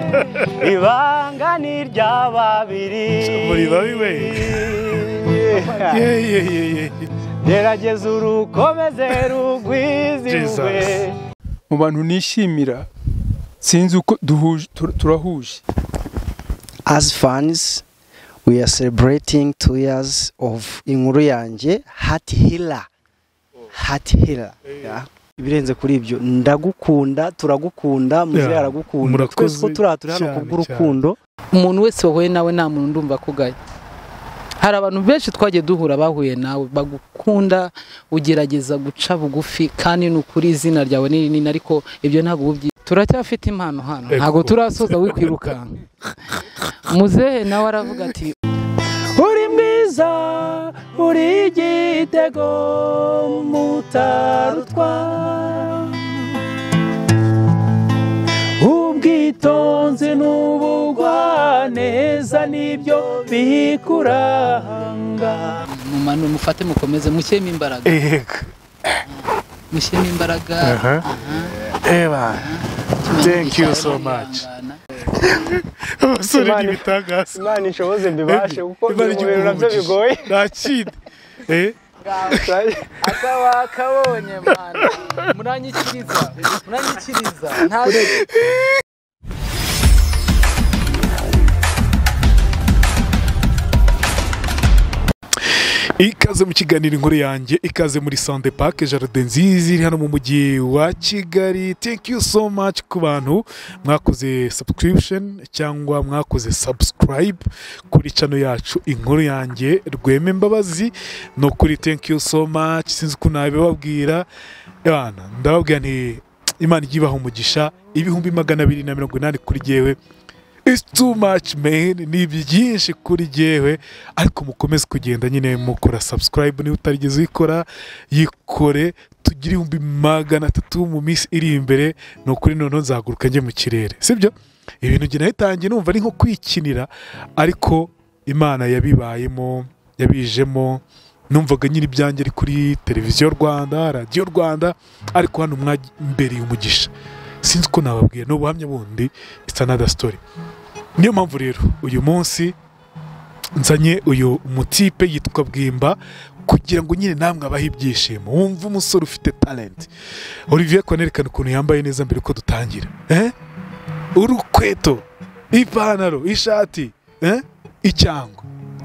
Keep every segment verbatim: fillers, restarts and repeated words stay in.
ibanga ni rya babiri muri babiwe ye ye ye gerageza urukomeze rugwizirwe mu bantu nishimira sinzi uko duhuje turahuje. As fans, we are celebrating two years of Inkuru Yanjye Heart Healer. Heart Healer. Yeah. Ibirenze kuri ibyo ndagukunda turagukunda muze aragukunda twese ko turi hano kubw'urukundo. Umuntu wese wowe nawe nta muntu ndumva kugaye. Hari abantu benshi twagiye duhura bahuye nawe bagukunda ugerageza guca bugufi kandi n'ukuri izina ryawe ni nini ariko ibyo ntabwo ubyi turacyafite impano hano ntago turasoza wikwiruka. Muzehe nawe aravuga ati uri mwiza uri igitego mutarutwa ubwitonzi n'ubugwa neza nibyo bikuranga. mumano mufate mukomeze mushyemo imbaraga mushyemo imbaraga. Eva, thank you so much. Abasore n'ibitagaza Imana inshoboze mbibashe kuko ibintu nabyo bigoye nakindi eh akaba kabonye mana muranyikiriza muranyikiriza nta ikaze mu kiganiro Inkuru Yanjye, ikaze muri Sande Park Jardin nziza iri hano mu mujyi wa Kigali. Thank you so much ku bantu mwakoze subscription cyangwa mwakoze subscribe kuri channel yacu Inkuru Yanjye Rweme Mbabazi. No kuri thank you so much, sinzi ko nabibabwira bana, ndababwira nti Imana igibaho umugisha ibihumbi magana abiri na mirongo inani kuri jewe. It's too much man, ni byinshi kuri jewe, ariko mukomeze kugenda nyine mukora subscribe ni utarigeze ikora yikore tugira ibihumbi magana atatu mu minsi iri imbere. No kuri none nzaguruka nje mu kirere, sibyo? Ibintu gina yitangiye numva ari nko kwikinira, ariko Imana yabibayemo yabijemo. Numvaga nyiri byanjye ari kuri televiziyo Rwanda, radio Rwanda, ariko hano mwambere umugisha. Sinzi ko nababwiye no buhamya bundi, it's another story. Niyo mpamvu rero uyu munsi nzanye uyu mutipe yitwa Bwimba kugira ngo nyine namwe abahe ibyishimo. Wumva umusore ufite talent. Olivier kwanerekana ukuntu yambaye neza mbere ko dutangira. Eh? Urukweto, ipantaro, ishati, eh? Icyango.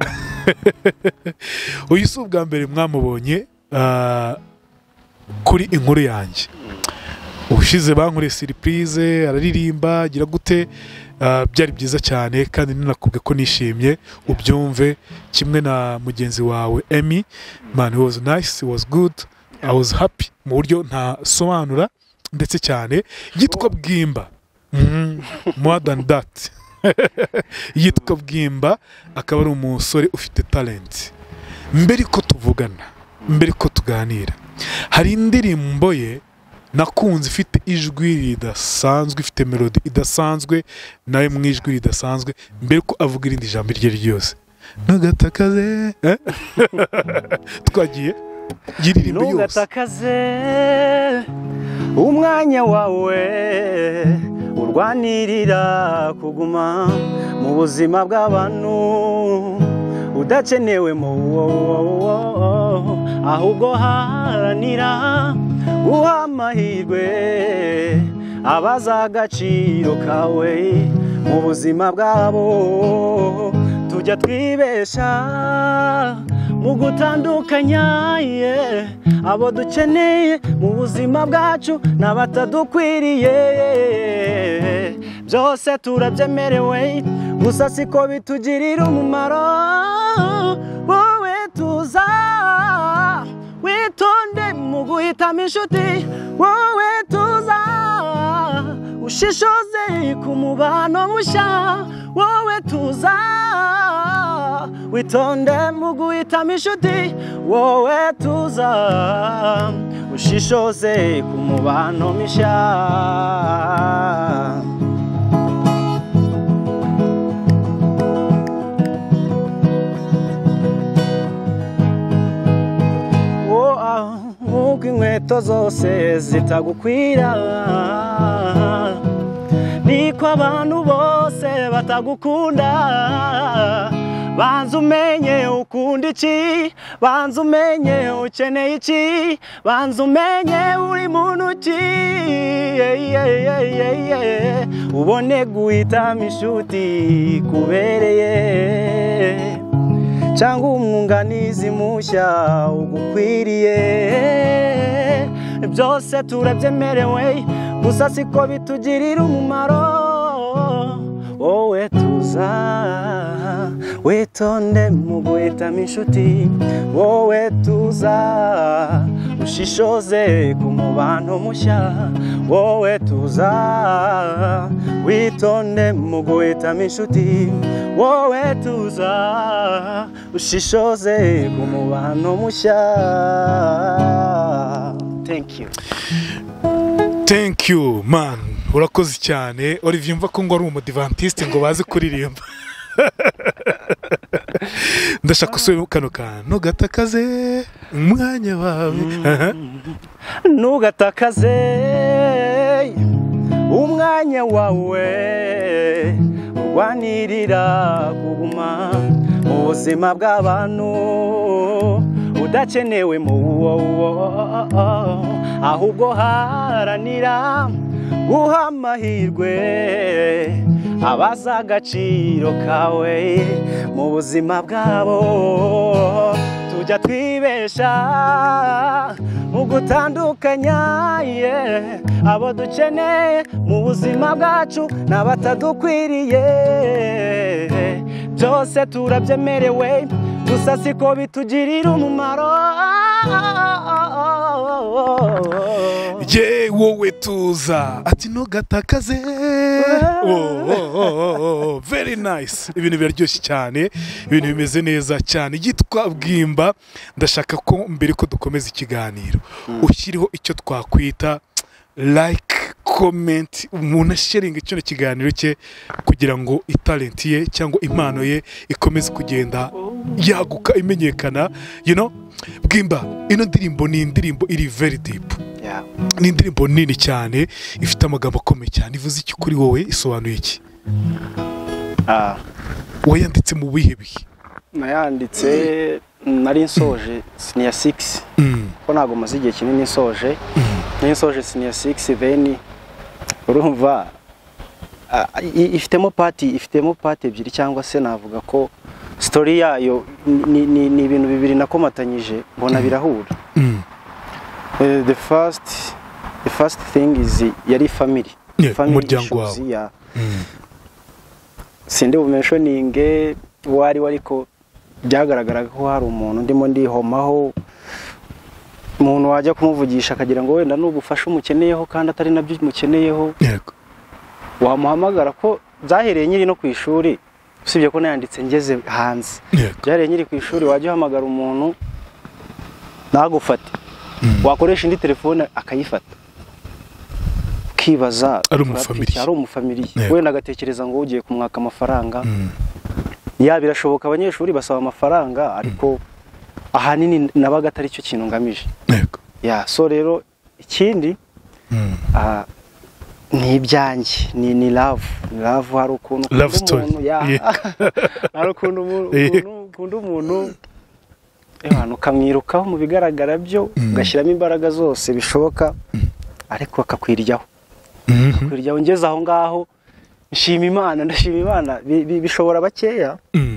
Uyu si ubwa mbere mwamubonye uh, kuri Inkuru Yanjye. Ubushize bankore surprise araririmba gira gute, uh, byari byiza cyane kandi ninakubwe ko nishimye ubyumve kimwe na mugenzi wawe Emmy. Man, it was nice, it was good, I was happy mu buryo nta sobanura ndetse cyane. Yitwa Bwimba, mm, more than that. Yitwa Bwimba, akaba ari umusore ufite talent. Mbere ko tuvugana, mbere ko tuganira, hari indirimbo ye nakunze ifite ijwi ridasanzwe, ifite melody idasanzwe, nawe mu ijwi ridasanzwe. Mbere ko avuga irindi jambo rye ryose ntugatakaze, eh? Twagiye yiririmbo yose. Ntugatakaze umwanya wawe urwanirira kuguma mu buzima bw'abantu udakenewe mu ahubwo haranira guha amahirwe abaza agaciro kawe mu buzima bwabo. Tujya twibesha mu gutandukanya yeah, abo dukeneye mu buzima bwacu n'abatadukwiriye. Byose turabyemerewe gusa siko bitugirira umumaro. Wowe tuza witonde mu guhitamo inshuti, wowe tuza ushishoze ku mubano mushya. Wowe tuza witonde mu guhitamo inshuti, wowe tuza ushishoze ku mubano mushya. Nk'uko inkweto zose zitagukwira niko abantu bose batagukunda banza umenye ukunda iki banza umenye ukeneye iki banza umenye uri muntu ki ubone guhitamo inshuti kubereye cyangwa umwunganizi mushya ugukwiriye byose turabyemerewe gusa siko bitugirira umumaro wowe tuza witonde mu guhitamo inshuti wowe tuza ushishoze ku mubano mushya wowe tuza witonde mu guhitamo inshuti wowe tuza ushishoze ku mubano mushya. Thank you. Thank you man, urakoze cyane. Olivier mva ko ngo ari umudivantiste ngo baze kuririmba. Ndashaka usubira kano kantu gatakaze umwanya wawe nugatakaze umwanya wawe urwanirira kuguma mu buzima bw'abantu udakenewe mu ahubwo haranira guha amahirwe abaza agaciro kawe mu buzima bwabo tujya twibesha mu gutandukanya abo dukeneye mu buzima bwacu n'abatadukwiriye byose turabyemerewe gusa siko bitugirira umumaro. ye wowe tuza ati ntugatakaze. Very nice, ibintu biraryoshye cyane, ibintu bimeze neza cyane. Yitwa Bwimba. Ndashaka ko mbere ko dukomeza ikiganiro ushyiriho icyo twakwita like, comment, umuntu sharing icyo kiganiro cye kugira ngo italent ye cyangwa impano ye ikomeze kugenda yaguka imenyekana, you know. Bwimba, ino ndirimbo ni indirimbo iri very deep. Yeah. Ni indirimbo nini cyane ifite amagambo akomeye cyane. Ivuze iki kuri wowe? Isobanuye iki? Ah, wayanditse mu bihe bihe? nayanditse nari nsoje senior six. Mm. Ko nago maze igihe kinini nsoje. Ni nsoje senior six then urumva ifitemo party ifitemo party ebyiri cyangwa se navuga ko story yayo ni ni ni ibintu bibiri nakomatanyije mbona birahura. Mm. Uh, the first the first thing is yari family. Yeah, family umuryango wawe. Yeah. Mm. Sinde bumentioning wari wariko byagaragaraga ko hari umuntu ndimo ndihomaho umuntu wajya kumuvugisha akagira ngo wenda n'ubufasha umukeneyeho kandi atari nabyo umukeneyeho. Yego. Wamuhamagara ko byahereye nyiri no ku ishuri usibye ko nayanditse ngeze hanze. Yego. Byahereye nyiri ku ishuri wajya uhamagara umuntu nagufate. Mm. Wakoresha indi telefone akayifata. Kibaza ari umufamili. Ari umufamili. Wenda agatekereza ngo ugiye kumwaka amafaranga. Mm. Ya birashoboka abanyeshuri basaba amafaranga ariko ahanini nabaga atari cyo kintu ngamije. Yego. Ya so rero ikindi mm. ah ni ibyanjye ni ni love love hari ukuntu love story hari ukuntu umuntu ukunda umuntu abantu kamwirukaho mu bigaragara byo ugashyiramo imbaraga zose bishoboka ariko akakwiryaho kwiryaho ngeze aho ngaho nshima Imana ndashima Imana bishobora bakeya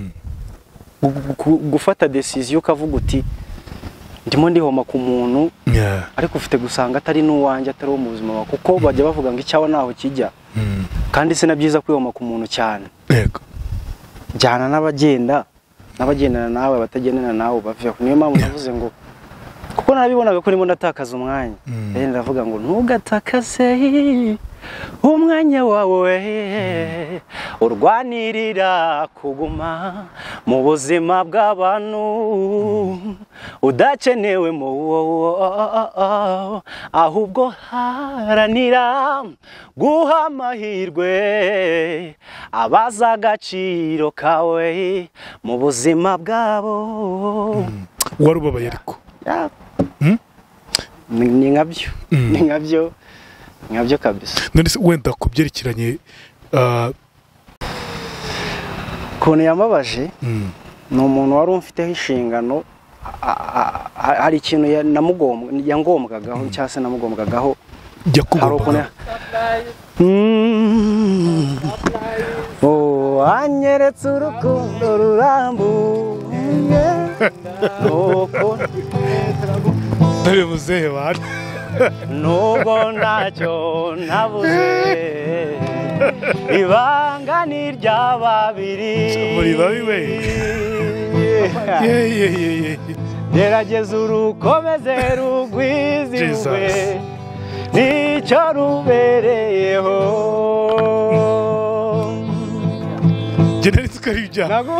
gufata decision ukavuga uti ndimo ndihoma ku muntu ariko ufite gusanga atari n'uwanjye atari wo mu buzima bwawe kuko bajya bavuga ngo icyawa naho kijya kandi se nabyiza kwihoma ku muntu cyane. Yego. Jyana n'abagenda n'abagendana nawe batagendana nawe bavye niyo mpamvu navuze ngo kuko narabibonaga ko ndimo ndatakaza umwanya rero ndavuga ngo ntugatakaze umwanya wawe urwanirira kuguma mu buzima bw'abantu udakenewe mu ahubwo haranira guha amahirwe abaza agaciro kawe mu buzima bwabo. Warubabaye ariko ni nkabyo ni nkabyo nkabyo kabisa. none se wenda ku byerekeranye ah, ukuntu yamabaje mm, ni umuntu wari umfiteho inshingano, a- a- a- hari ikintu ya- namugombwa yangombwagaho cyangwa se namugombwagaho. jya hari ukuntu kugomba ya- Mm. Oh, anyeretse urukundo rurambuye nuko dore muzehe wana nubwo ntacyo nabuze ibanga ni rya babiri muri babi we ye ye ye ye gerageza urukomeze rugwizihwe Jesus. nicyo rubereyeho. generitse ko ari ibyaha Nago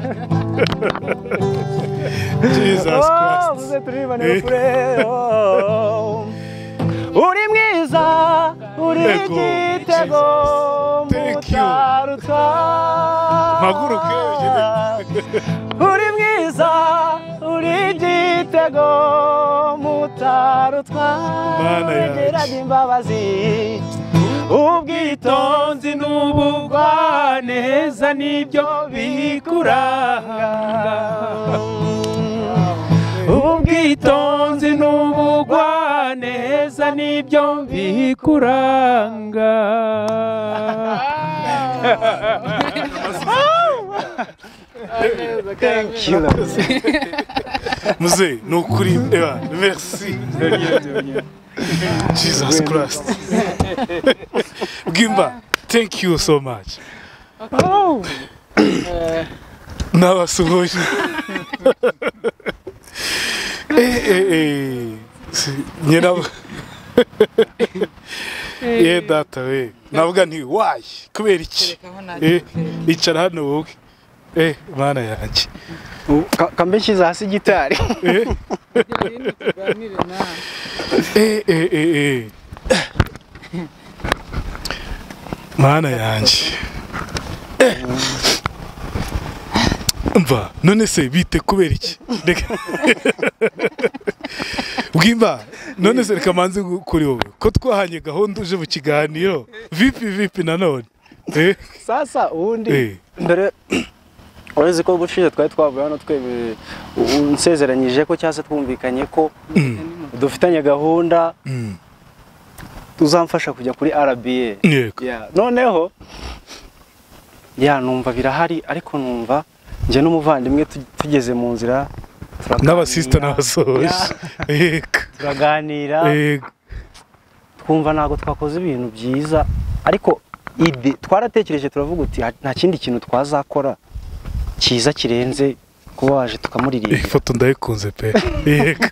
Jesus Oh, Christ muze turibanira kure. Oh. Uri mwiza, uri Ego, igitego Thank you. mutarutwa. Mpaguruke, Uri mwiza, uri igitego mutarutwa. Mana yanjye. Geraga imbabazi, ubwitonzi n'ubugwaneza nibyo bikuranga. Ubwitonzi n'ubugwaneza nibyo bikuranga. Thank you. muzehe ni ukuri eba merci Jesus Christ bwimba thank you so much nabasuhuje eh eh eh Si- nyina ye data we navuga nti why kubera iki eh icara hano wowe eh mana yanjye Kambe nshyize hasi gitari. eh eh eh eh eh mana yanjye Eh. mva none se bite kubera iki Reka- bwimba none se reka manze gu- kuri wowe ko twahanye gahunda uje mu kiganiro vipi vipi nanone eh Sasa ubundi eh mbere uretse ko gushize twari twavuye hano twemeye unsezeranyije ko cyangwa se twumvikanye ko mm, dufitanye gahunda mm, uzamfasha kujya kuri R B A. yego Yeah. Noneho ya numva birahari ariko numva njye n'umuvandimwe tu- tugeze mu nzira turaganira, n'abasista n'abasohoje yego turaganira yego twumva ntabwo twakoze ibintu byiza ariko ide twaratekereje turavuga uti "Ha- nta kindi kintu twazakora cyiza kirenze kuba waje tukamuririmbira." ifoto ndayikunze pe yego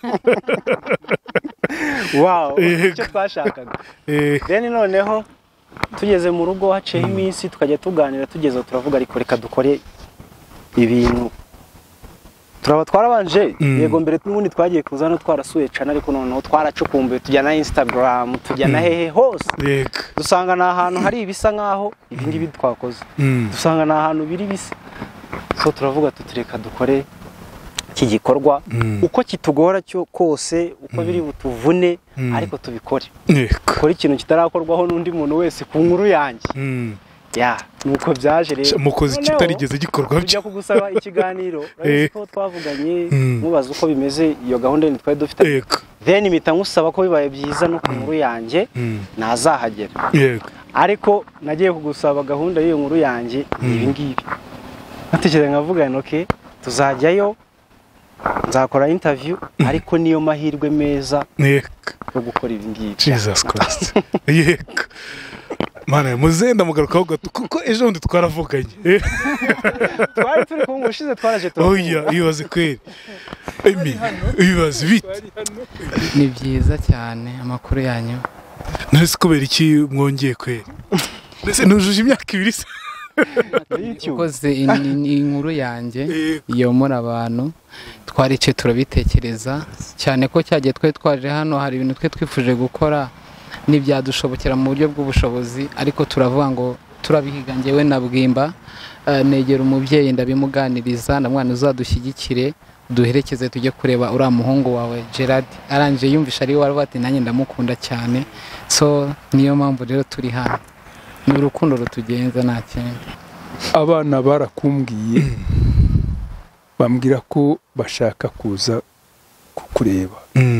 Wow, Yego. icyo twashakaga. yego Then noneho tugeze mu rugo haciyeho iminsi tukajya tuganira tugeze turavuga ariko reka dukore ibintu turaba twarabanje Mm. yego mbere n'ubundi twagiye kuza no twarasuye cyane ariko noneho twaracukumbuye tujya na Instagram tujya na Mm. hehe hose yego dusanga ni ahantu hari ibisa nkaho ibi ngibi twakoze mm, dusanga ni ahantu biri bisa so turavuga tuti reka dukore iki gikorwa mm, uko kitugora cyo kose uko biri butuvune Mm. ariko tubikore yego dukore ikintu kitarakorwaho n'undi muntu wese ku nkuru yanjye mm. ya nuko byaje rero mukoze Noneho, kitarigeze gikorwa tujya byo kugusaba ikiganiro urabona ko twavuganye Mm. mubaza uko bimeze iyo gahunda ni twari dufite yego then mpita nkusaba ko bibaye byiza no ku nkuru yanjye mm, nazahagera yego ariko nagiye kugusaba gahunda y'iyo nkuru yanjye ni ibi ngibi natekereza nkavuga nti okay tuzajyayo nzakora interview ariko niyo mahirwe meza yego yo gukora ibi ngibi Jesus Christ yego mana muzenda mugarukaho gato kuko ejo bundi twaravuganye eh twari turi kumwe ushize twaraje turavuga. oya ibaze kweri emi ibaze bite ni byiza cyane amakuru yanyu nese kubera iki mwongeye kweri nese nujuje imyaka ibiri se YouTube. ukoze in- inkuru yanjye Yego. iyomora abantu twarice turabitekereza cyane ko cyagiye twe twaje hano hari ibintu twe twifuje gukora n'ibyadushobokera mu buryo bw'ubushobozi ariko turavuga ngo turabihiga njyewe na Bwimba eh, negera umubyeyi ndabimuganiriza na mwana uzadushyigikire duherekeze tujye kureba uriya muhungu wawe Gerard arangije yumvisha ari wari bati nanjye ndamukunda cyane so niyo mpamvu rero turi hano ni urukundo rutugenza nta kindi abana barakumbwiye bambwira ko bashaka kuza kukureba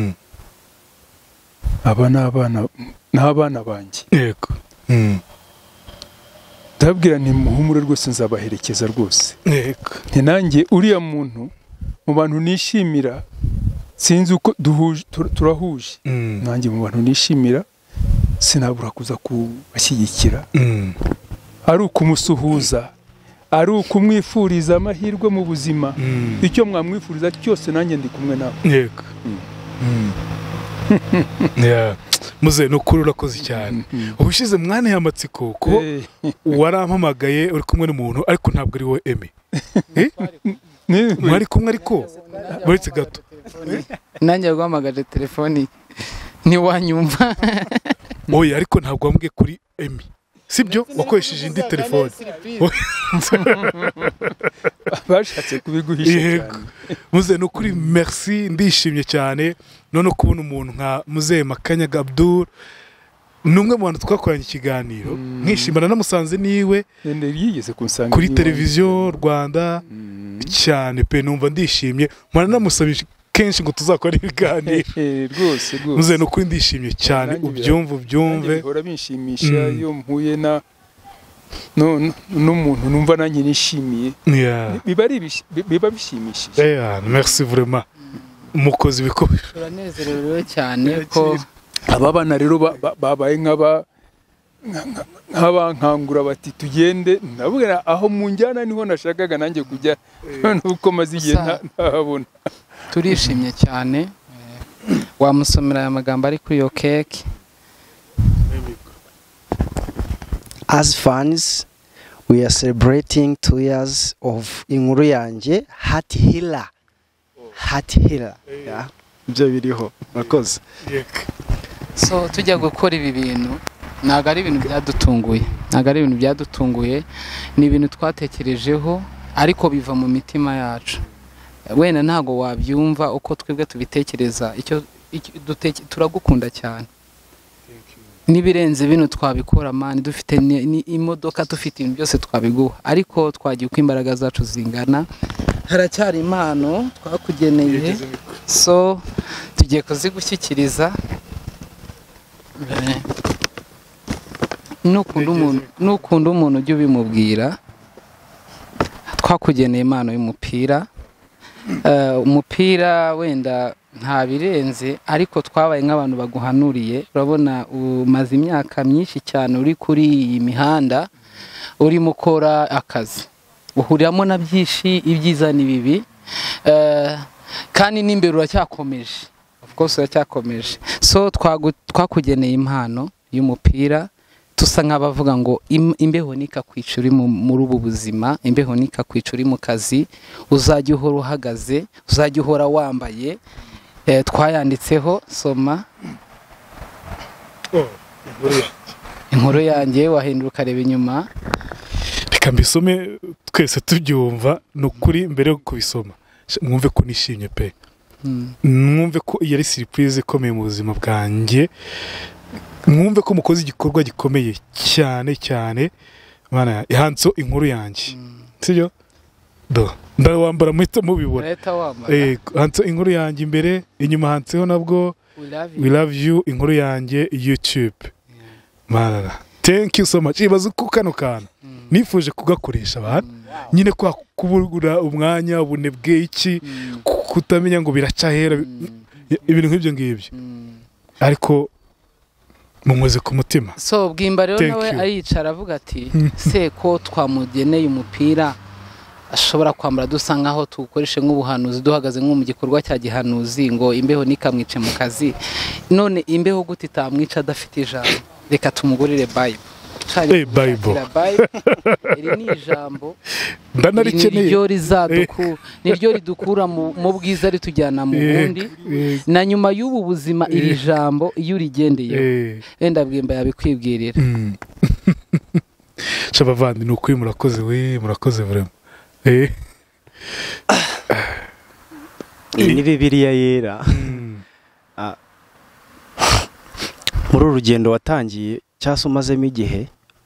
aba ni abana n'abana banjye yego ndabwira nti muhumure rwose nzabaherekeza rwose yego nti nanjye uriya muntu mu bantu nishimira sinzi uko duhuje turahuje nanjye mu bantu nishimira sinabura kuza kubashyigikira ari ukumusuhuza ari ukumwifuriza amahirwe mu buzima icyo mwamwifuriza cyose nanjye ndi kumwe nawe yego muze ni ukuri urakoze cyane ubushize mwana amatsiko ko warampamagaye uri kumwe n'umuntu ariko ntabwo ari wowe Emi mwari kumwe ariko buretse gato nanjye guhamagaje telefoni ntiwanyumva oya ariko ntabwo wambwiye kuri Emi sibyo wakoresheje indi telefone bashatse kubiguhisha cyane muze ni ukuri merci ndishimye cyane none kubona umuntu nka Muzehe Makanyaga Abdul numwe mu bantu twakoranye ikiganiro nkishimana namusanze niwe yigeze kunsanga kuri televiziyo Rwanda cyane pe numva ndishimye mwana namusabije kenshi ngo tuzakora ibiganiro rwose rwose muze no kuri ndishimye cyane ubyumva ubyumve bihora binshimisha iyo mpuye na no n'umuntu numva nanjye nishimiye biba ari biba bishimishije eh merci vraiment umukozi bikomeje turanezerewe cyane ko aba bana rero babaye nk'aba nk'abankangura bati tugende ndabwira aho mu njyana niho nashakaga nanjye kujya nuko maze igihe ntabona turishimye cyane wamusomera aya magambo ari kuri iyo keke As fans we are celebrating two years of inkuru yanjye Heart Healer Heart Healer yeah ibyo biriho murakoze so tujya gukora ibi bintu ntago ari ibintu byadutunguye ntago ari ibintu byadutunguye ni ibintu twatekerejeho ariko biva mu mitima yacu wenda ntago wabyumva uko twebwe tubitekereza icyo turagukunda cyane nibirenze bino twabikora mani dufite imodoka dufite ibintu byose twabiguha ariko twagiye uko imbaraga zacu zingana haracyari impano twakugeneye so tugiye kuzigushyikiriza nukunda umuntu nukunda umuntu ujye ubimubwira twakugeneye impano y'umupira umupira wenda nta birenze ariko twabaye nk'abantu baguhanuriye urabona umaze imyaka myinshi cyane uri kuri iyi mihanda urimo ukora akazi uhuriramo na byinshi ibyiza n'ibibi kandi n'imbere uracyakomeje of course uracyakomeje so twakugeneye impano y'umupira tusa nk'abavuga ngo imbeho nikakwica uri muri ubu buzima imbeho nikakwica uri mu kazi uzajya uhora uhagaze uzajya uhora wambaye twayanditseho soma inkuru yanjye wahindura ukareba inyuma reka mbisome twese tubyumva ni ukuri mbere yo kubisoma mwumve ko nishimye pe mwumve ko iyi ari surprise ikomeye mu buzima bwanjye mwumve ko mukoze igikorwa gikomeye cyane cyane mana handitseho inkuru yanjye sibyo do ndawambara muhita mubibona eh handitseho inkuru yanjye imbere inyuma handitseho nabwo we love you inkuru yanjye YouTube mana thank you so much ibaze ko kano kana nifuje kugakoresha abantu nyine kwa kubura umwanya ubunebwe iki kutamenya ngo biracahera ibintu nk'ibyo ngibyo ariko mumuze ku mutima so bwimba rero nawe ayicara avuga ati se ko twamugeneye umupira ashobora kwambara dusa nkaho tukoreshe nk'ubuhanuzi duhagaze nko mu gikorwa cya gihanuzi ngo imbeho nikamwice mu kazi none imbeho gute itamwica adafite ijambo reka tumugurire Bible eh Bible iri ni ijambo ndanarikeneye niryo rizaduku niryo ridukura mu bwiza ritujyana mu bundi na nyuma y'ubu buzima iri jambo iyo urigendeye wenda bwimba yabikwibwirira shabavandi nukuri murakoze we murakoze vraiment eh iyi ni Bibiliya yera. Ah, muri uru rugendo watangiye cyangwa se umazemo igihe,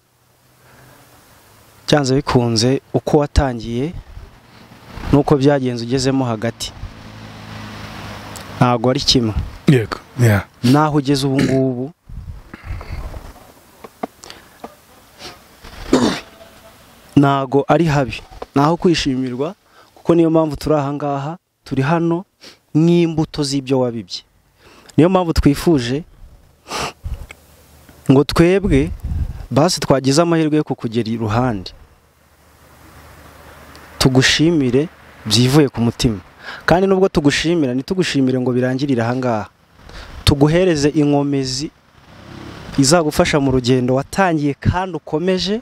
cyanze bikunze uko watangiye nuko byagenze ugezemo hagati ntabwo ari kimwe. yego yeah. naho ugeze ubu ngubu ntago ari habi, naho kwishimirwa, kuko niyo mpamvu turi aha ngaha, turi hano nk'imbuto z'ibyo wabibye. Niyo mpamvu twifuje ngo twebwe basi twagize amahirwe yo kukugera iruhande, tugushimire byivuye ku mutima. Kandi nubwo tugushimira, ntitugushimire ngo birangirire aha ngaha, tuguhereze inkomezi izagufasha mu rugendo watangiye kandi ukomeje.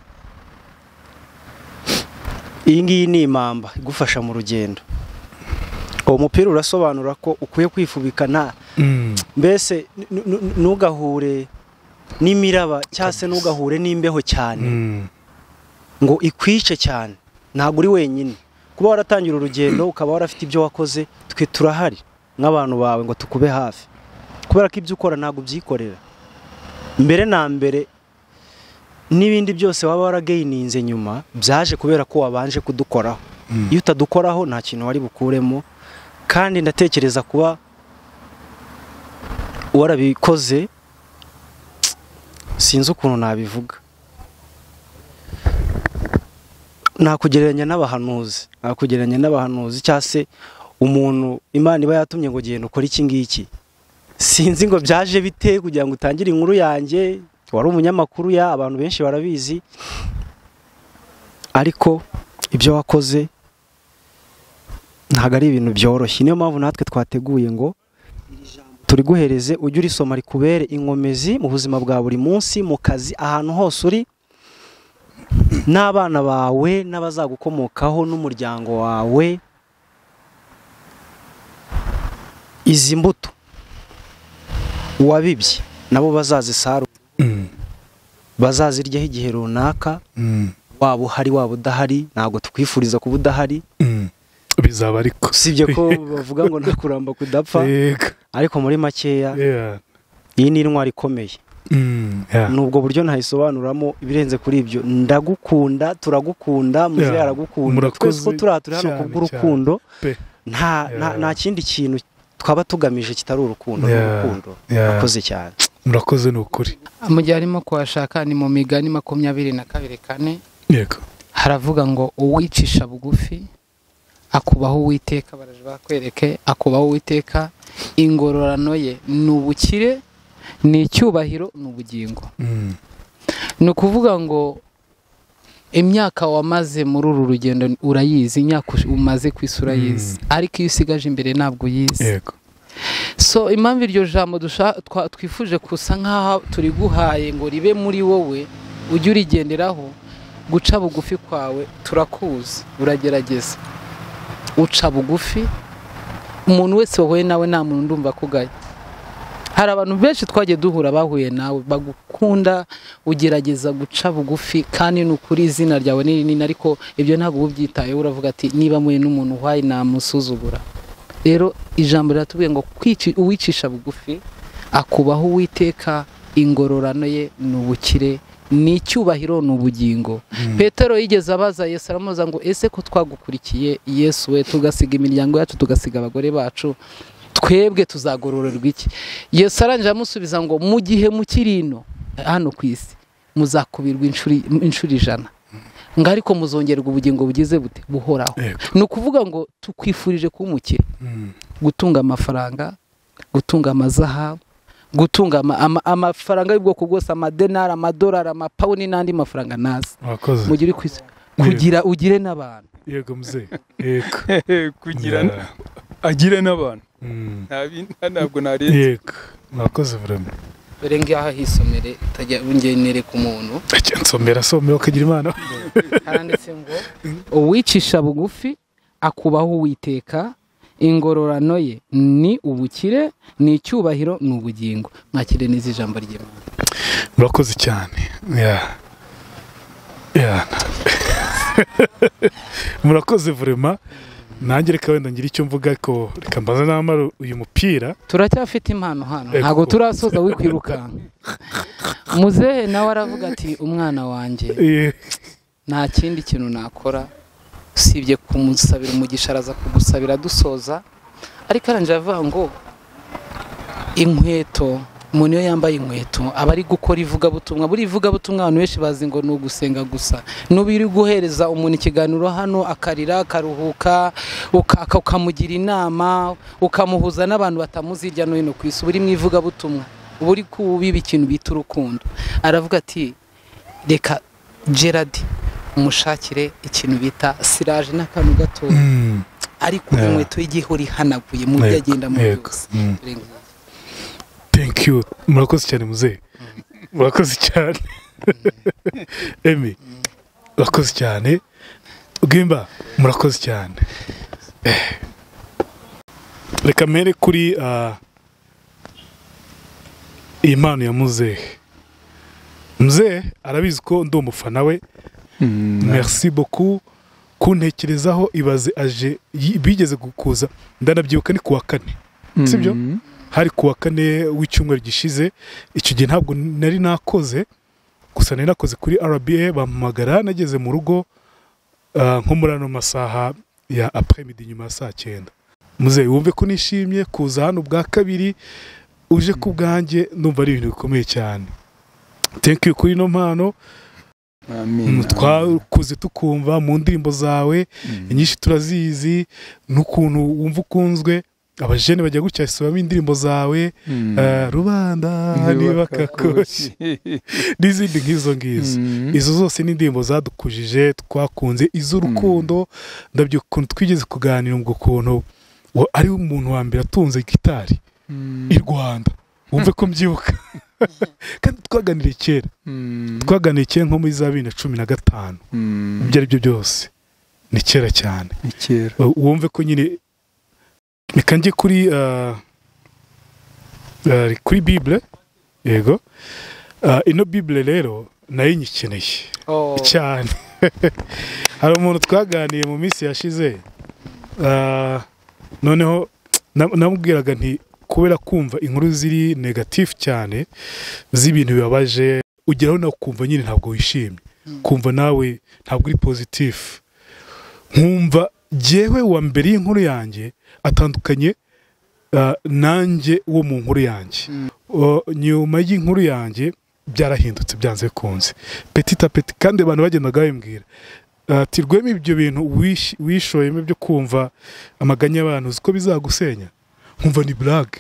Iyi ngiyi ni impamba igufasha mu rugendo. Uwo mupira urasobanura ko ukwiye kwifubika nta mbese nugahure n'imiraba cyangwa se nugahure n'imbeho cyane ngo ikwice cyane. Ntabwo uri wenyine, kuba waratangira urugendo ukaba warafite ibyo wakoze, twe turahari nk'abantu bawe ngo tukube hafi, kubera ko ibyo ukora ntabwo ubyikorera. Mbere na mbere n'ibindi byose waba waragayininze nyuma byaje kubera ko wabanje kudukoraho. Iyo utadukoraho nta kintu wari bukuremo, kandi ndatekereza kuba warabikoze sinzi ukuntu nabivuga. Nakugereranya n'abahanuzi, nakugereranya n'abahanuzi cyangwa se umuntu Imana iba yatumye ngo genda ukora iki ngiki. Sinzi ngo byaje bite kugira ngo utangire inkuru yanjye, wari umunyamakuru ya abantu benshi barabizi, ariko ibyo wakoze ntabwo ari ibintu byoroshye. Niyo mpamvu natwe twateguye ngo turi guhereze ujye urisoma rikubere inkomezi mu buzima bwa buri munsi, mu kazi, ahantu hose uri, n'abana bawe n'abazagukomokaho n'umuryango wawe. Izi mbuto wabibye nabo bazazisarura, bazaziryaho igihe runaka, waba uhari waba udahari. Ntabwo tukwifuriza kuba udahari, bizaba ariko usibye ko bavuga ngo ntakuramba kudapfa, ariko muri makeya iyi ni intwari ikomeye. Nubwo buryo ntayisobanuramo ibirenze kuri ibyo. Ndagukunda, turagukunda, muze aragukunda, twese ko turi hano kubw'urukundo. Nta nta kindi kintu twaba tugamije kitari urukundo. Urukundo akoze cyane, murakoze ni ukuri. Mu gihe arimo kuhashaka ni mu Migani makumyabiri na kabiri kane, yego, haravuga ngo uwicisha bugufi akubaho Uwiteka, baraje bakwereke, akubaho Uwiteka, ingororano ye ni ubukire, ni icyubahiro, ni ubugingo. Ni ukuvuga ngo imyaka wamaze muri uru rugendo urayizi, imyaka umaze ku isi urayizi, ariko iyo usigaje imbere ntabwo uyizi. yego. So impamvu iryo jambo twifuje kusa nk'aho turi guhaye ngo ribe muri wowe, ujye urigenderaho. Guca bugufi kwawe turakuzi, uragerageza uca bugufi. Umuntu wese wahuye nawe nta muntu ndumva kugaye. Hari abantu benshi twagiye duhura bahuye nawe bagukunda, ugerageza guca bugufi, kandi n'ukuri izina ryawe ni rinini, ariko ibyo ntabwo ubyitayeho. Uravuga ati niba muye n'umuntu wayi namusuzugura. Rero ijambo riratubwiye ngo uwicisha bugufi akubaho Uwiteka, ingororano ye ni ubukire, ni icyubahiro, ni ubugingo. Petero yigeze abaza Yesu, aramubaza ngo ese ko twagukurikiye Yesu we, tugasiga imiryango yacu, tugasiga abagore bacu, twebwe tuzagororerwa iki? Yesu arangije amusubiza ngo mu gihe mukirino hano ku isi muzakubirwa inshuro ijana, ngo ariko muzongerwa ubugingo bugize bute? Buhoraho. Ni ukuvuga ngo tukwifurije kuba umukire, gutunga amafaranga, gutunga amazahabu, gutunga amafaranga y'ubwoko bwose, amadenari, amadolari, amapawuni n'andi mafaranga nazi. Mu gihe uri ku isi kugira ugire n'abantu. Yego muzee, yego. Kugira agire n'abantu. Ntabwo narenze. Yego, mwakoze vraiment. Dore ngaha hisomere utajya ungenere ku muntu. Nsomera somera ukagira Imana. Handitse ngo uwicisha bugufi akubaho Uwiteka, ingororano ye ni ubukire, ni icyubahiro, ni ubugingo. Mwakire n'izi jambo ry'Imana. Murakoze cyane. Yeah. Yeah. Murakoze vraiment. nanjye reka wenda ngira icyo mvuga ko reka mbaza namara uyu mupira turacyafite impano hano Ego. ntabwo turasoza wikwirukanka muzehe nawe aravuga ati umwana wanjye Eh, nta kindi kintu nakora usibye kumusabira umugisha araza kugusabira dusoza ariko aranje avuga ngo inkweto umuntu iyo yambaye inkweto aba ari gukora ivugabutumwa buri ivugabutumwa abantu benshi bazi ngo ni ugusenga gusa n'ubiri guhereza umuntu ikiganiro hano akarira akaruhuka uka- ukamugira inama ukamuhuza n'abantu batamuzi hirya no hino ku isi buri mu ivugabutumwa uba uri kubiba ikintu bita urukundo aravuga ati reka Gerard umushakire ikintu bita siraje n'akantu gato mm, ariko Yeah. inkweto y'igihe ihanaguye mu byo Yego, agenda mu yego, byose mm. Dore ngiyi. thank you murakoze cyane muzehe murakoze cyane Emi murakoze cyane Bwimba murakoze cyane Eh. reka mpere kuri ah, iyi mpano ya muzehe muzehe arabizi ko ndi umufana we merci beaucoup kuntekerezaho ibaze aje yi- bigeze gukuza ndanabyibuka ni kuwa kane sibyo? hari kuwa kane w'icyumweru gishize icyo gihe ntabwo nari nakoze gusa nari nakoze kuri R B A bampamagara nageze mu rugo ah, nko muri ano masaha ya après midi nyuma ya saa cyenda muzehe wumve ko nishimye kuza hano bwa kabiri uje ku bwanjye ndumva ari ibintu bikomeye cyane thank you kuri ino mpano Amen. twakuze tukumva mu ndirimbo zawe inyinshi turazizi n'ukuntu wumva ukunzwe abajene bajya gutya basubiramo indirimbo zawe Mm. eh, rubanda niba kakoshi n'izindi nk'izo ngizo Mm. izo zose ni indirimbo zadukujije twakunze iz'urukundo ndabyibuka ukuntu twigeze kuganira ngo ukuntu wa- ari umuntu wa mbere atunze gitari Mm. i Rwanda wumve ko mbyibuka kandi twaganiriye kera Mm. twaganiriye kera nko muri za bibiri na cumi na gatanu Mm. ibyo ari byo byose ni kera cyane Ni kera. Uh, wumve ko nyine reka njye kuri uh, uh, kuri bible yego uh, ino bible rero nayo nyikeneye Oh. cyane hari umuntu twaganiye mu minsi yashize uh, noneho na- namubwiraga nti kubera kumva inkuru ziri negative cyane z'ibintu bibabaje ugeraho nawe kumva nyine ntabwo wishimye kumva nawe ntabwo uri positive nkumva jyewe wa mbere y'inkuru yanjye atandukanye uh, nanjye wo mu nkuru yanjye Uh, nyuma y'inkuru yanjye byarahindutse byanze kunze petit a petit kandi abantu bagendaga babimbwira ati rweme ibyo bintu wish- wishoyemo byo kumva amaganya y'abantu uzi ko bizagusenya nkumva ni blague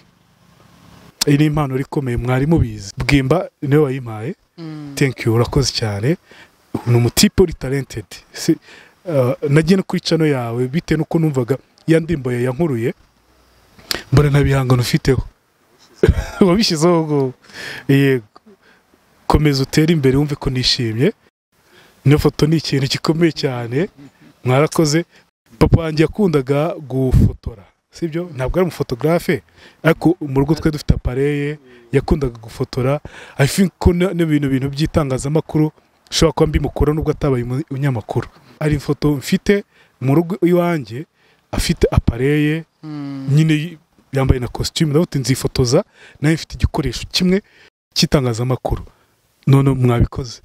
iyi ni impano ikomeye mwari mubizi Bwimba niwe wayimpaye Mm. thank you urakoze cyane ni umutipe uri talented si, uh, nagiye no kuri channel yawe bitewe nuko numvaga ya ndimbo ya yankuruye mbona nta bihangano ufiteho wabishyizeho ngo yego komeza utere imbere wumve ko nishimye niyo foto ni ikintu gikomeye cyane mwarakoze papa wanjye yakundaga gufotora sibyo ntabwo ari umufotogarafe ariko mu rugo twe dufite apareye yakundaga gufotora I think ko n'ibintu bintu by'itangazamakuru ushobora kuba mbimukora nubwo atabaye umunyamakuru ari ifoto mfite mu rugo iwanjye afite apareye Mm. nyine yambaye na costume ndavuga nzifotoza nayo mfite igikoresho kimwe cy'itangazamakuru none mwabikoze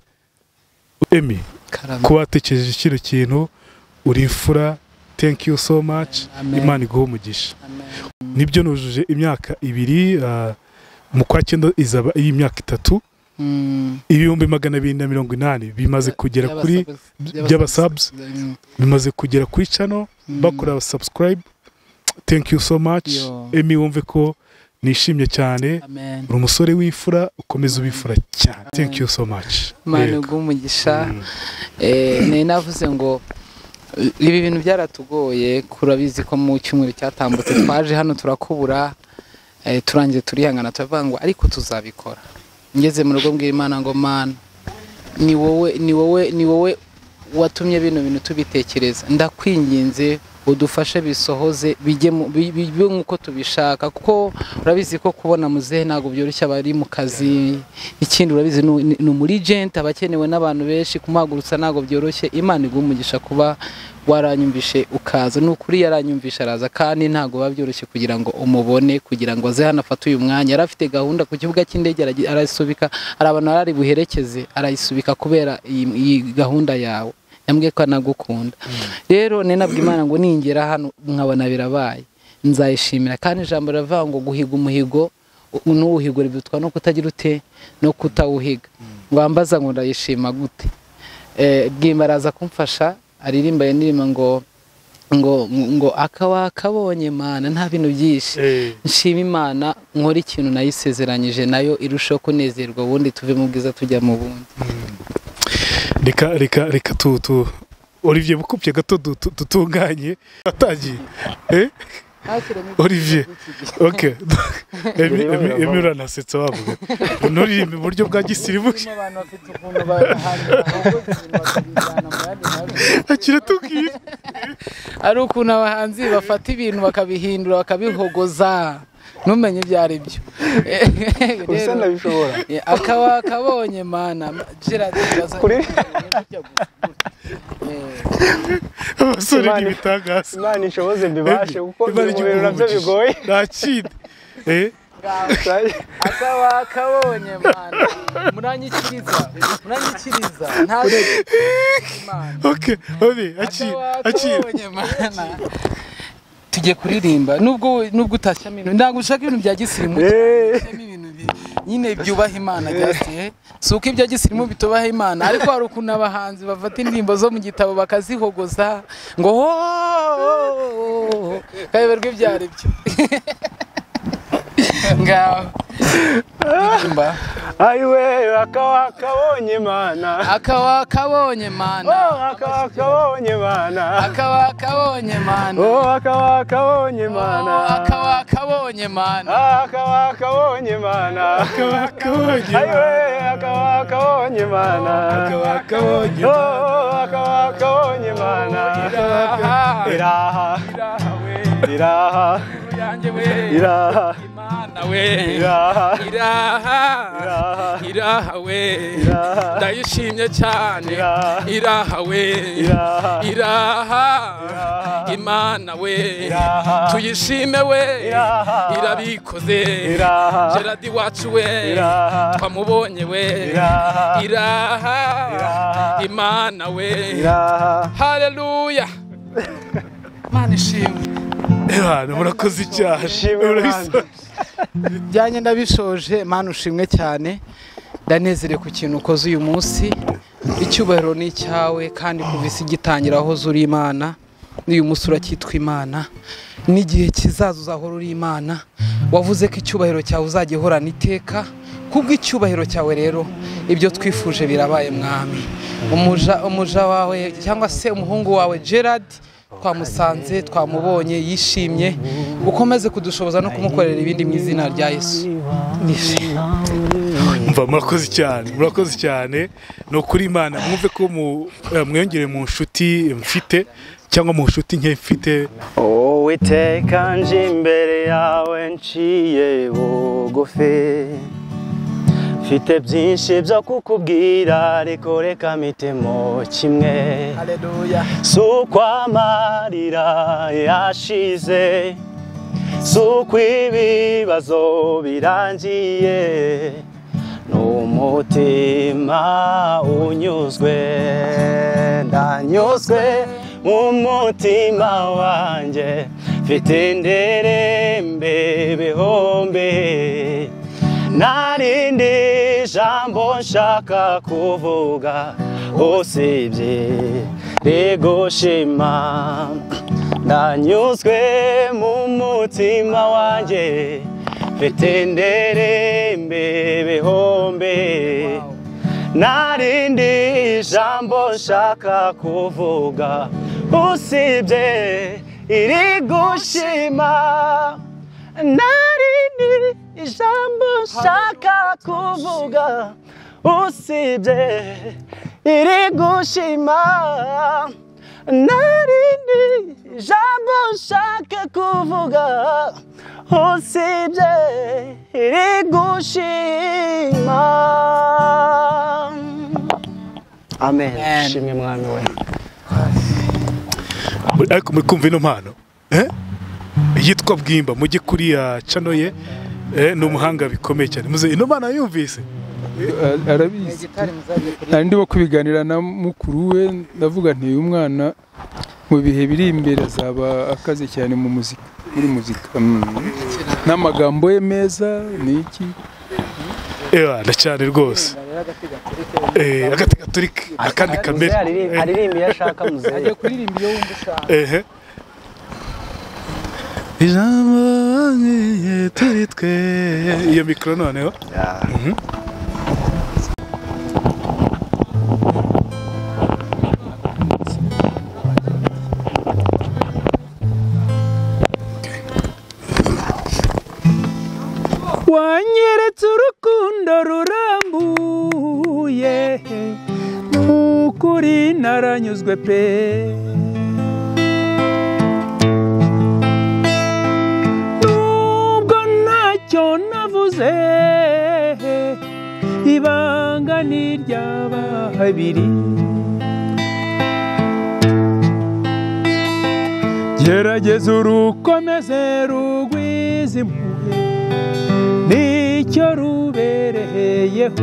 Emi Karame. kuba watekereje kino kintu uri imfura thank you so much Amen. Imana iguhe umugisha Amen. nibyo nujuje imyaka ibiri uh, mu kwa cyenda izaba y'imyaka itatu Mm. ibihumbi magana abiri na mirongo inani bimaze kugera kuri by'abasubs Mm. bimaze kugera kuri channel Mm. bakora subscribe thank you so much Yo. Emi wumve ko nishimye cyane Amen. uri umusore w'imfura ukomeza ubifura cyane thank you so much Imana Yego. iguhe umugisha Mm. eh nari navuze ngo ibi bintu byaratugoye kurabizi ko mu cyumweru cyatambutse twaje hano turakubura eh, turangiye turihangana turavuga ngo ariko tuzabikora ngeze mu rugo mbw'Imana ngo mana ni wowe ni wowe ni wowe watumye bino bintu tubitekereza ndakwinginze udufashe bisohoze bijye bibe nk'uko tubishaka kuko urabizi ko kubona muzehe ntabwo byoroshye abari mu kazi ikindi urabizi ni muri gent abakenewe n'abantu benshi kumuhagurutsa ntabwo byoroshye Imana igumugisha kuba waranyumvishe ukaza n'ukuri yaranyumvisha araza kandi ntabwo babyoroshye kugira ngo umubone kugira ngo aze hano afate uyu mwanya yari afite gahunda ku kibuga cy'indege arayisubika ari abantu ari buherekeze arayisubika kubera iyi gahunda yawe yambwiye ko anagukunda rero nenabwe Imana ngo ningera hano nkabona birabaye nzayishimira kandi ijambo riravuga ngo guhiga umuhigo n'uwuhigo bitwa no kutagira ute no kutawuhiga ngo ambaza ngo ndayishima gute eh bwimaraza kumfasha aririmba yanirima ngo ngo ngo akawa kabonye Mana nta bintu byinshi nshima Imana nkora ikintu nayisezeranyije nayo irushaho kunezerwa ubundi tuve mu bwiza tujya mu bundi reka reka reka tu tu Olivier bukupye gato dutunganye atagiye eh Olivier okay Emira nasetsa bavuga nuri mu buryo bwa gisirimu akira tukiri ari ukuntu abahanzi bafata ibintu bakabihindura bakabihogoza numenye byari byo usa nabishobora akawa kabonye Mana Gerard kuri abasore n'ibitangasa Imana ishoboze mbibashe kuko ibintu nabyo bigoye nakindi eh akawa kabonye Mana muranyikiriza muranyikiriza nta Imana okay obi akiri akiri Mana tujye kuririmba nubwo nubwo utashyamo ibintu ndango ushaka ibintu bya gisirimu ibintu nyine byubaha Imana gase suko ibyo gisirimu bitubaha Imana ariko hari ukuntu abahanzi bafata indirimbo zo mu gitabo bakazihogoza ngo kaberwe byari byo ngaho ndirimba ayiwe akawa kabonye Mana akawa kabonye Mana oh akawa kabonye Mana akawa kabonye Mana oh akawa kabonye Mana akawa kabonye Mana akawa kabonye Mana akawa kabonye ayiwe akawa kabonye Mana akawa kabonye oh akawa kabonye Mana iraha iraha yanjye we iraha Imana we iraha iraha iraha we ndayishimye cyane iraha we iraha Imana we tuyishime we irabikoze Gerard wacu we twamubonye we iraha Imana we haleluya Mana ishimwe Ehana murakoze cyane byanye ndabishoje Mana ushimwe cyane ndanezere ku kintu ukoze uyu munsi icyubahiro ni cyawe kandi kuvisa igitangira aho zuri Imana n'uyu munsi urakitwa Imana n'igihe kizaza uzahora uri Imana wavuze ko icyubahiro cyawe uzagihorana iteka kubwo icyubahiro cyawe rero ibyo twifuje birabaye mwami umuja umuja wawe cyangwa se umuhungu wawe Gerard twamusanze twamubonye yishimye ukomeze kudushoboza no kumukorera ibindi mu izina rya Yesu mva murakoze cyane murakoze cyane no kuri Imana mwumve ko mwiyongere mu nshuti mfite cyangwa mu nshuti nke mfite wowe iteka nje imbere yawe nciye bugufi mfite byinshi byo kukubwira ariko reka mitemo kimwe haleluya suko amarira yashize suko ibibazo birangiye n'umutima unyuzwe ndanyuzwe mu mutima wanjye mfite inderembe bihombe narindi jambo nshaka kuvuga usibye rigushima ndanyuzwe mu mutima wanjye mfite inderembe bihombe narindi jambo nshaka kuvuga usibye irigushima narindi ijambo nshaka kuvuga usibye irigushima narindi ijambo nshaka kuvuga usibye rigushima. Amen. Shimwe mwami we. ariko muri kumva ino mpano eh yitwa Bwimba mujye kuri ya channel ye eh ni umuhanga bikomeye cyane muze ino mpano yumvise arabizi nandi bo kubiganira na mukuru we ndavuga nti uyu mwana mu bihe biri imbere azaba akaze cyane mu muzika muri muzika n'amagambo ye meza ni iki ewa ndacyane rwose eh agati gaturika akandi kamere aririmba yashaka muze ajya kuririmba iyo wumva ushaka ehe ijambo nye turi twe iyo mikro noneho mhm wanyeretse urukundo rurambuye nukuri naranyuzwe pe nubwo ntacyo navuze ibanga ni ry'ababiri gerageza urukomeze rugwize impuhwe nicyo rubereyeho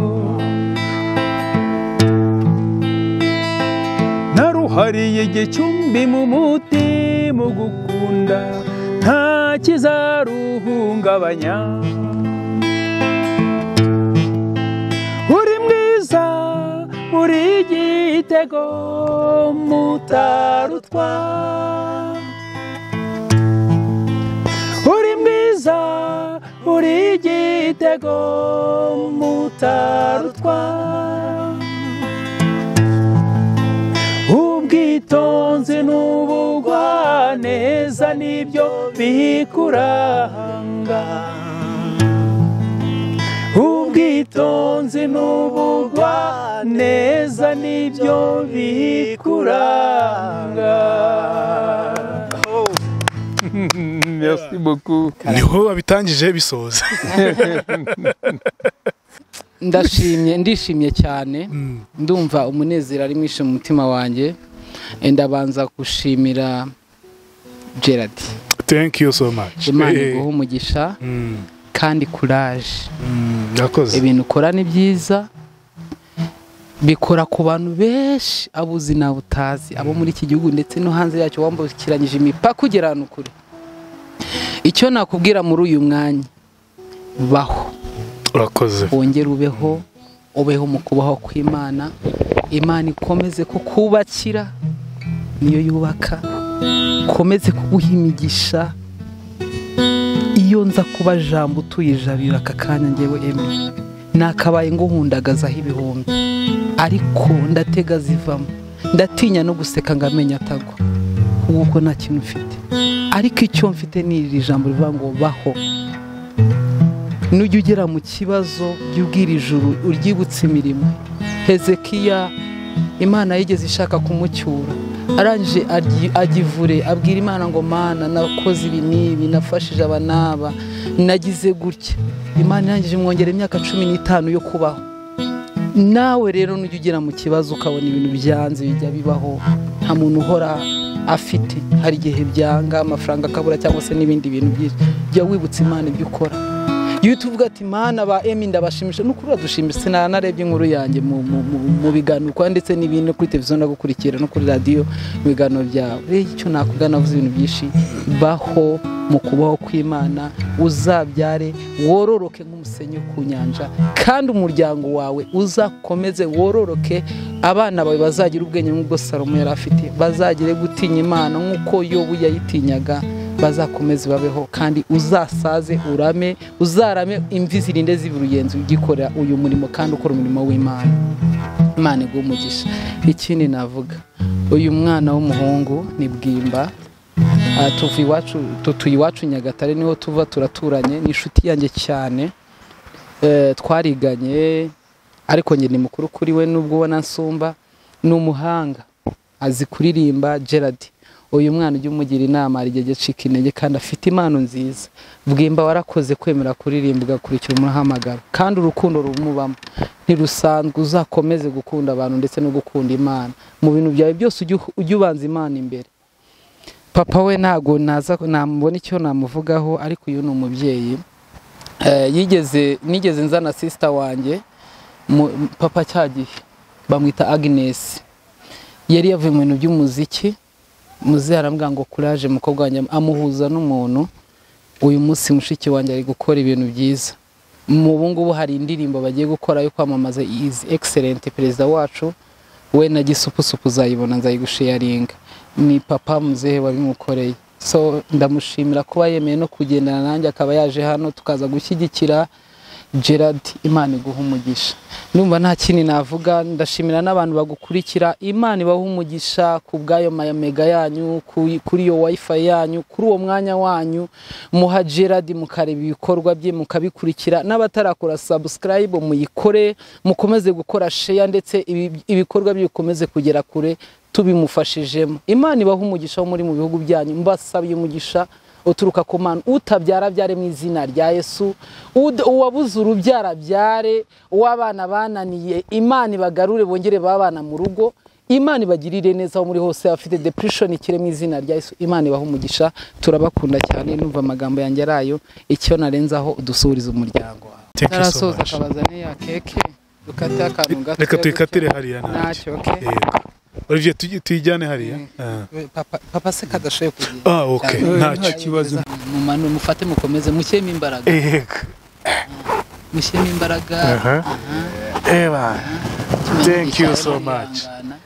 naruhariye igicumbi mu mutima ugukunda nta kizaruhungabanya uri mwiza uri igitego mutarutwa uri mwiza uri igitego mutarutwa ubwitonzi n'ubugwaneza nibyo bikuranga ubwitonzi n'ubugwaneza nibyo bikuranga. Merci beaucoup. niho babitangije bisoza ndashimye ndishimye cyane ndumva umunezero ari mwinshi mu mutima wanjye ndabanza gushimira Gerard thank you so much Imana iguhe umugisha kandi courage yakoze ibintu ukora ni byiza bikora ku bantu benshi abuzi na butazi abo muri iki gihugu ndetse no hanze yacyo wambukiranyije imipaka ugera hano kure icyo nakubwira muri uyu mwanya baho urakoze wongere ubeho ubeho mu kubaho kw'Imana Imana ikomeze kukubakira niyo yubaka komeze kuguha imigisha iyo nza kuba jambo tuyijabira akakanya ngewe eme nakabaye ngo hundagazaho ibihumbi ariko ndatega zivamo ndatinya no guseka ngamenya atagwa kuko nta kintu mfite ariko icyo mfite ni iri jambo rivuga ngo baho nujya ugera mu kibazo by'ubwira ijuru uryibutse imirimo Hezekiya Imana yigeze ishaka kumucyura arangije agivure abwira Imana ngo Mana nakoze ibi nibi nafashije abanaba nagize gutya Imana yangije mwongera imyaka cumi n'itanu yo kubaho nawe rero nujya ugera mu kibazo ukabona ibintu byanze bijya bibaho nta muntu uhora afite hari igihe byanga amafaranga akabura cyangwa se n'ibindi bintu byinshi jya wibutsa Imana ibyo ukora iyo tuvuga ati Mana ba Emi ndabashimisha n'ukuri badushimisha narebye inkuru yanjye mu mu biganiro kwa ndetse n'ibintu kuri televiziyo ndagukurikira no kuri radio mu biganiro byawe rero icyo nakugana navuze ibintu byinshi baho mu kubaho kw'Imana uzabyare wororoke nk'umusenyi ku nyanja kandi umuryango wawe uzakomeze wororoke abana bawe bazagira ubwenge nk'ubwo Salomo yari afite bazagire gutinya Imana nk'uko Yobu yayitinyaga bazakomeze babeho kandi uzasaze urame uzarame imvi zirinde z'iburuyenzi ugikorera uyu murimo kandi ukora umurimo w'Imana Imana igumugisha ikindi navuga uyu mwana w'umuhungu ni Bwimba tuvi iwacu tutuye iwacu Nyagatare niho tuva turaturanye ni inshuti yanjye cyane twariganye ariko nge ni mukuru kuri we nubwo ubona nsumba ni umuhanga azi kuririmba Gerard uyu mwana ujye umugira inama hari igihe acika intege kandi afite impano nziza. Bwimba warakoze kwemera kuririmba ugakurikira umuhamagaro kandi urukundo rumubamo ntirusanzwe, uzakomeze gukunda abantu ndetse no gukunda Imana mu bintu byawe byose, ujye ubanza Imana imbere. Papa we ntago naza namubona icyo namuvugaho, ariko uyu ni umubyeyi yigeze nigeze nzana sister wanjye papa cyagiye bamwita Agnes, yari yavuye mu bintu by'umuziki, muze arambwira ngo courage mukobwa wanjye, amuhuza n'umuntu. Uyu munsi mushiki wanjye ari gukora ibintu byiza. Mu bungubu hari indirimbo bagiye gukora yo kwamamaza is excellent perezida wacu, we na gisupusupu uzayibona nzayigusharinga. Ni papa muzehe wabimukoreye. So ndamushimira kuba yemeye no kugendana nanjye, akaba yaje hano tukaza gushyigikira Gerard. Imana iguha umugisha. Numva nta kindi navuga, ndashimira n'abantu bagukurikira. Imana ibaha umugisha ku bwayo mega yanyu, kuri iyo wifi yanyu, kuri uwo mwanya wanyu muha Gerard, mukareba ibikorwa bye mukabikurikira. N'abatarakora subscribe muyikore, mukomeze gukora share ndetse ibikorwa bye bikomeze kugera kure tubimufashijemo. Imana ibaha umugisha wo muri mu bihugu byanyu. Mbasabiye umugisha uturuka ku Mana. Utabyara byare mu izina rya Yesu, uwabuze urubyara byare, uw'abana bananiye Imana ibagarure bongere babana mu rugo. Imana ibagirire neza muri hose, afite depression ikire mu izina rya Yesu. Imana ibaha umugisha, turabakunda cyane. Numva amagambo yanjye arayo, icyo narenzaho udusubiriza umuryango wawe. Tarasoza kabazane ya keke dukate akantu gato, reka tuyikatire hariya ntacyo. Okay, Olivier tuyijyane hariya. Papa papa se kadashoye kugira. Ah okay, nta kibazo. Mumanu mufate mukomeze mushyemo imbaraga. Yego, mushyemo imbaraga. Eba, thank you so much.